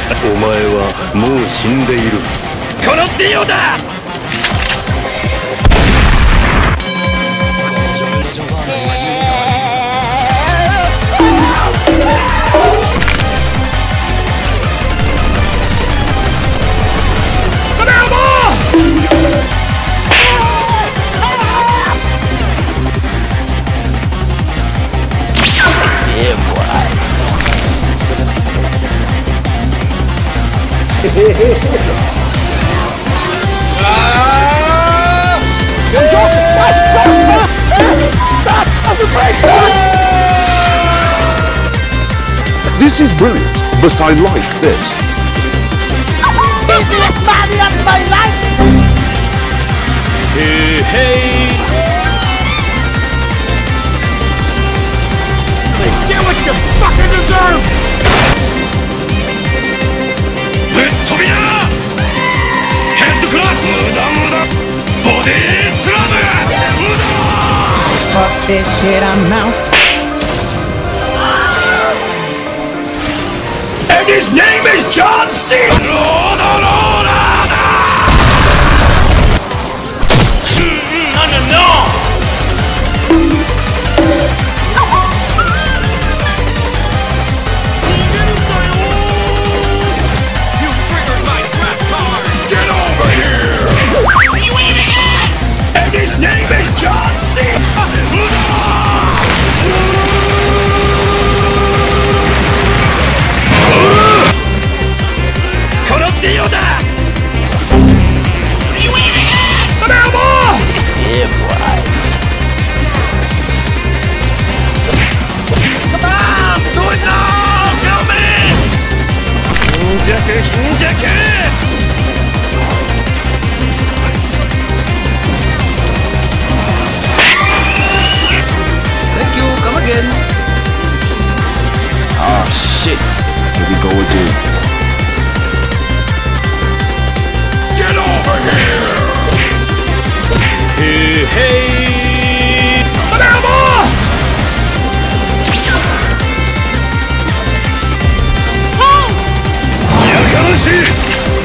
お前はもう死んでいる。 このディオだ。 This is brilliant, but I like this. Easiest party of my life! Hey, hey! Get what you fucking deserve! ぶっ飛びな！ヘッドクラッシュ！無駄無駄！ボディスラム！無駄！Fuck this shit, I'm out. And his name is John C. Thank you, come again. Ah, shit. Here we go again. Get over here! Hey, hey! Banana! やかましい！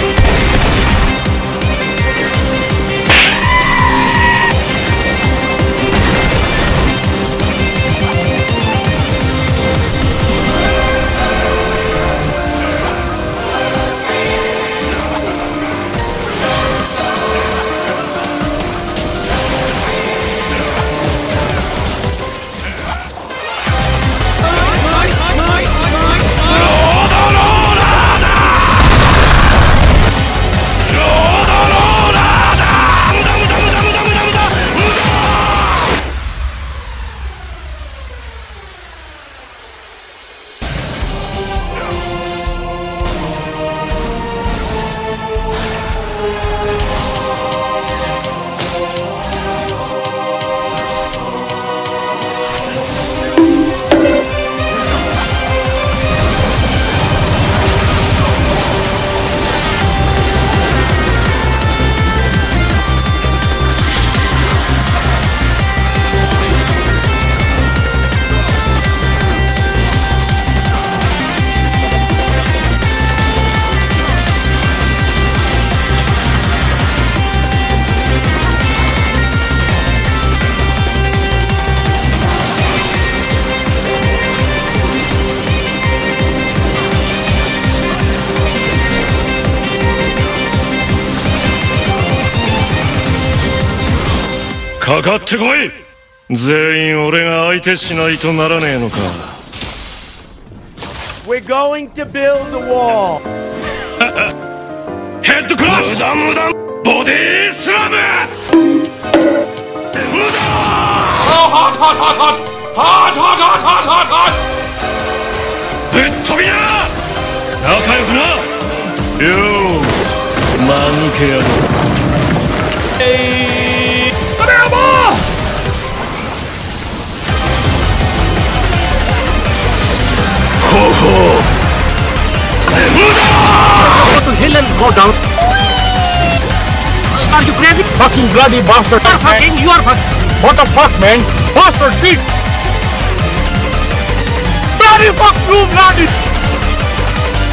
かかってこい！全員俺が相手しないとならねえのか。 We're going to build the wall. ヘッドクラッシュ！無駄無駄！ボディスラム！無駄！ぶっ飛びな！仲良くな！よう、間抜け野郎。 Go to hill and go down. Are you crazy? Fucking bloody bastard! You are fucking. What the fuck, man? Bastard, thief! Bloody fuck you, bloody!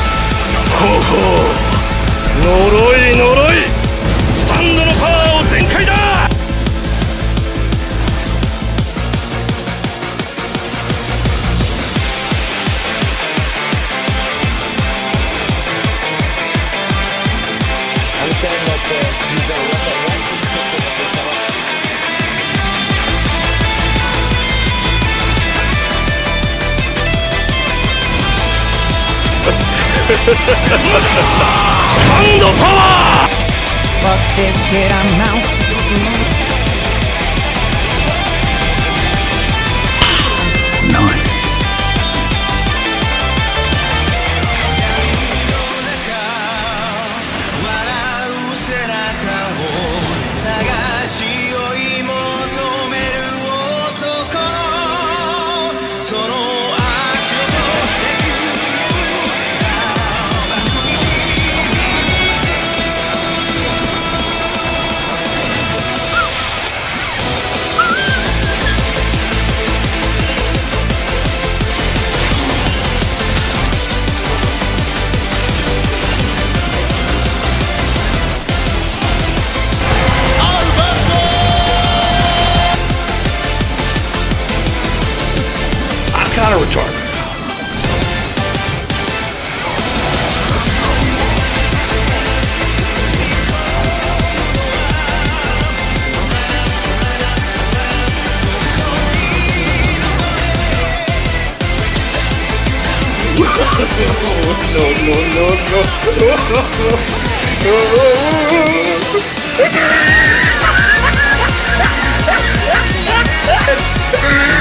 ほほう、呪い呪い、スタンドのパワーを全開だ。スタンドパワー。 Fuck this shit, I'm out. Nice. Kind of retarded. No. Oh,